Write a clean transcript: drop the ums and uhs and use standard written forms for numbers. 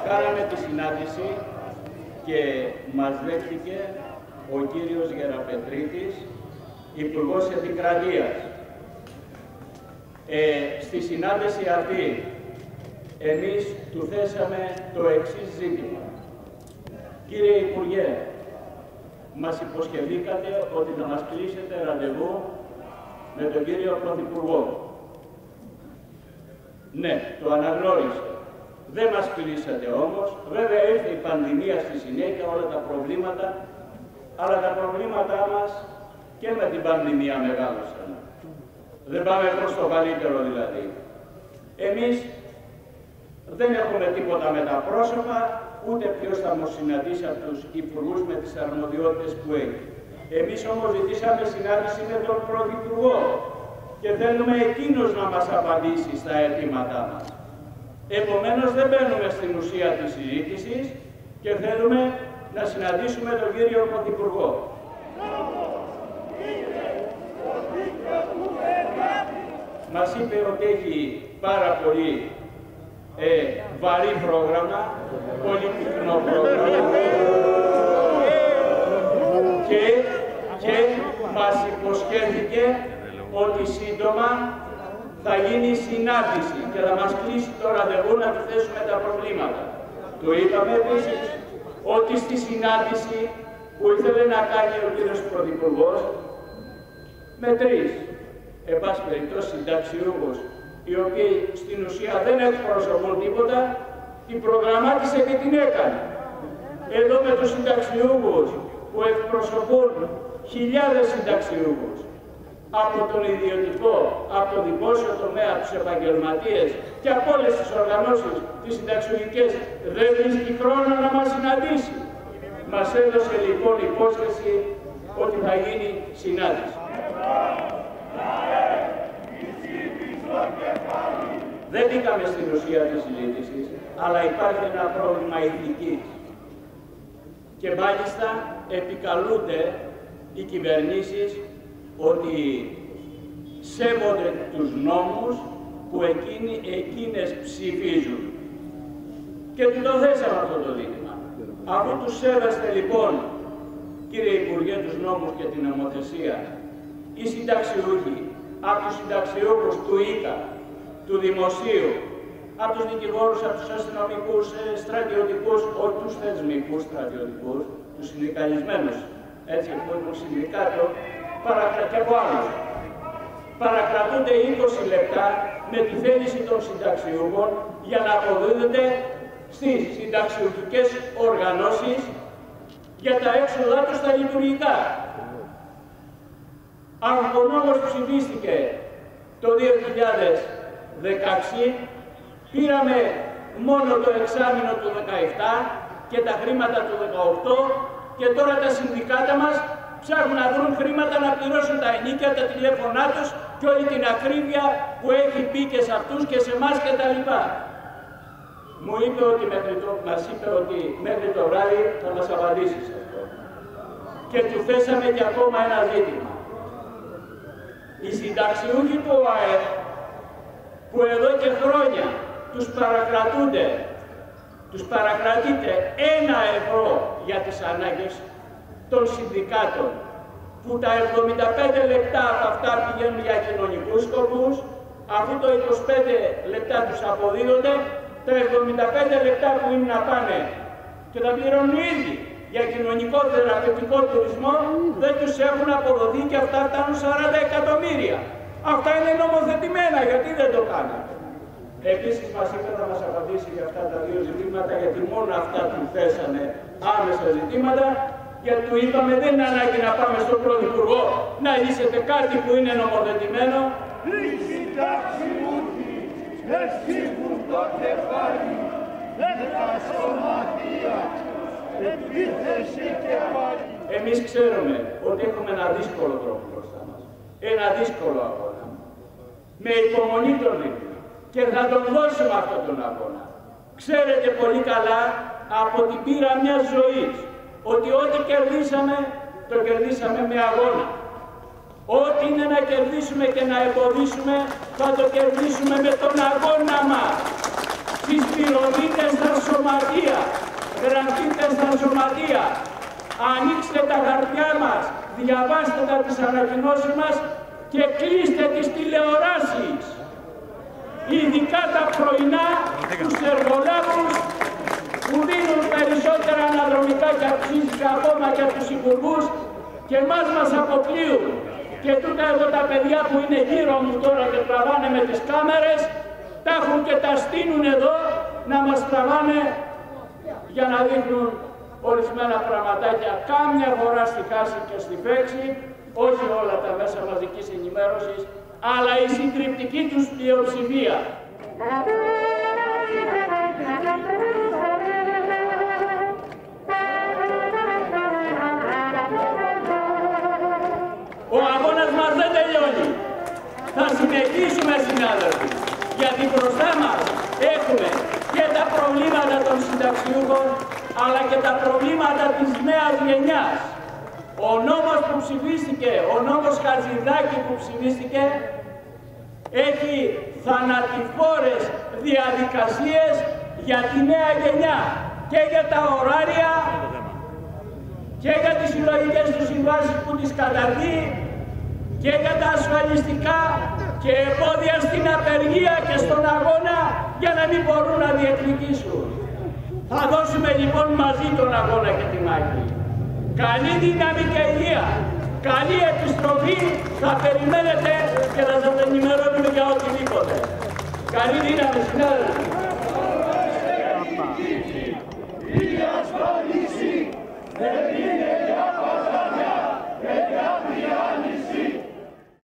Κάναμε τη συνάντηση και μας δέχτηκε ο κύριος Γεραπετρίτης, Υπουργός Επικρατείας. Στη συνάντηση αυτή εμείς του θέσαμε το εξής ζήτημα. Κύριε Υπουργέ, μας υποσχεθήκατε ότι θα μας κλείσετε ραντεβού με τον κύριο Πρωθυπουργό. Ναι, το αναγνώρισα. Δεν μας κλείσατε όμως. Βέβαια ήρθε η πανδημία στη συνέχεια, όλα τα προβλήματα, αλλά τα προβλήματά μας και με την πανδημία μεγάλωσαν. Δεν πάμε προς το καλύτερο δηλαδή. Εμείς δεν έχουμε τίποτα με τα πρόσωπα, ούτε ποιος θα μας συναντήσει από τους υπουργούς με τις αρμοδιότητες που έχει. Εμείς όμως ζητήσαμε συνάντηση με τον Πρωθυπουργό και θέλουμε εκείνος να μας απαντήσει στα αιτήματά μας. Επομένως δεν μπαίνουμε στην ουσία της συζήτησης και θέλουμε να συναντήσουμε τον κύριο Πρωθυπουργό. Μας είπε ότι έχει πάρα πολύ βαρύ πρόγραμμα, πολύ πυκνό πρόγραμμα και μας υποσχέθηκε ότι σύντομα θα γίνει συνάντηση και θα μας κλείσει το ραντεβού να του θέσουμε τα προβλήματα. Του είπαμε επίσης ότι στη συνάντηση που ήθελε να κάνει ο κύριος Πρωθυπουργός με τρεις, εν πάση περιπτώσει συνταξιούχους, οι οποίοι στην ουσία δεν εκπροσωπούν τίποτα, την προγραμμάτισε και την έκανε. Εδώ με τους συνταξιούχους που εκπροσωπούν χιλιάδες συνταξιούχους, από τον ιδιωτικό, από το δημόσιο τομέα, τους επαγγελματίες και από όλες τις οργανώσεις, τις συνταξιουργικές, δεν βρίσκει χρόνο να μας συναντήσει. Μας έδωσε λοιπόν υπόσχεση ότι θα γίνει συνάντηση. Δεν μπήκαμε στην ουσία της συζήτησης, αλλά υπάρχει ένα πρόβλημα ηθικής. Και μάλιστα επικαλούνται οι κυβερνήσεις ότι σέβονται τους νόμους που εκείνες ψηφίζουν. Και του το θέσαμε αυτό το δίλημμα. Αφού τους σέβεστε λοιπόν, κύριε Υπουργέ, τους νόμους και την νομοθεσία, οι συνταξιούχοι, από τους συνταξιούχους του ΙΚΑ, του Δημοσίου, από τους δικηγόρους, από τους αστυνομικούς, στρατιωτικούς, όχι τους θεσμικούς στρατιωτικούς, τους συνδικαλισμένους, έτσι που έχουν συνδικάτο, και από άλλους. Παρακρατούνται 20 λεπτά με τη θέληση των συνταξιούχων για να αποδίδονται στις συνταξιούχικές οργανώσεις για τα έξοδά τους στα λειτουργικά. Αν ο νόμος ψηφίστηκε το 2016, πήραμε μόνο το εξάμηνο του 17 και τα χρήματα του 18 και τώρα τα συνδικάτα μας ψάχνουν να βρουν χρήματα να πληρώσουν τα ενίκια, τα τηλέφωνά τους και όλη την ακρίβεια που έχει μπει και σε αυτούς και σε εμάς και τα λοιπά. Μου είπε ότι μας είπε ότι μέχρι το βράδυ θα μας απαντήσει σε αυτό. Και του θέσαμε και ακόμα ένα ζήτημα. Οι συνταξιούχοι του ΟΑΕ που εδώ και χρόνια τους παρακρατείται 1 ευρώ για τις ανάγκες των συνδικάτων, που τα 75 λεπτά από αυτά πηγαίνουν για κοινωνικούς σκοπούς, αφού το 25 λεπτά τους αποδίδονται, τα 75 λεπτά που είναι να πάνε και τα πληρώνουν οι ίδιοι για κοινωνικό θεραπευτικό τουρισμό, δεν τους έχουν αποδοθεί και αυτά φτάνουν 40 εκατομμύρια. Αυτά είναι νομοθετημένα, γιατί δεν το κάνατε. Επίσης μας είπε να μας απαντήσει για αυτά τα δύο ζητήματα, γιατί μόνο αυτά του θέσανε άμεσα ζητήματα, γιατί του είπαμε δεν είναι ανάγκη να πάμε στον Πρωθυπουργό να λύσετε κάτι που είναι νομοθετημένο. Οι συνταξιούχοι εσύχουν το κεφάλι, δεν τα σωματεία, επίθεση και πάλι. Εμείς ξέρουμε ότι έχουμε ένα δύσκολο τρόπο μπροστά μας. Ένα δύσκολο αγώνα. Με υπομονή τον δίνουμε. Και θα τον δώσουμε αυτόν τον αγώνα. Ξέρετε πολύ καλά από την πείρα μιας ζωής ότι ό,τι κερδίσαμε, το κερδίσαμε με αγώνα. Ό,τι είναι να κερδίσουμε και να εμποδίσουμε, θα το κερδίσουμε με τον αγώνα μας. Στις πυρομήτες, στα σωματεία. σωματεία, γραφτείτε στα σωματεία, ανοίξτε τα χαρτιά μας, διαβάστε τις ανακοινώσεις μας και κλείστε τις τηλεοράσεις. Ειδικά τα πρωινά, τους εργολάβους που δίνουν περισσότερα αναδρομικά και αυξήσεις ακόμα και από τους υπουργούς και εμάς μας αποκλείουν. Και τούτα εδώ τα παιδιά που είναι γύρω μου τώρα και τραβάνε με τις κάμερες, τα έχουν και τα στείνουν εδώ να μας τραβάνε για να δείχνουν ορισμένα πραγματάκια. Κάμια φορά στη χάση και στη φέξη, όχι όλα τα μέσα μαζικής ενημέρωσης, αλλά η συντριπτική τους πλειοψηφία. Ο αγώνας μας δεν τελειώνει. Θα συνεχίσουμε, συνάδελφοι, γιατί μπροστά μας έχουμε και τα προβλήματα των συνταξιούχων, αλλά και τα προβλήματα της νέας γενιάς. Ο νόμος που ψηφίστηκε, ο νόμος Χατζηδάκη που ψηφίστηκε, έχει θανατηφόρες διαδικασίες για τη νέα γενιά και για τα ωράρια και για τις συλλογικές του συμβάσεις που τις καταργεί και για τα ασφαλιστικά και εμπόδια στην απεργία και στον αγώνα για να μην μπορούν να διεκδικήσουν. Θα δώσουμε λοιπόν μαζί τον αγώνα και τη μάχη. Καλή δύναμη και υγεία. Καλή επιστροφή. Θα περιμένετε και θα σας ενημερώνουμε για οτιδήποτε. Καλή δύναμη, συνάδελφοι.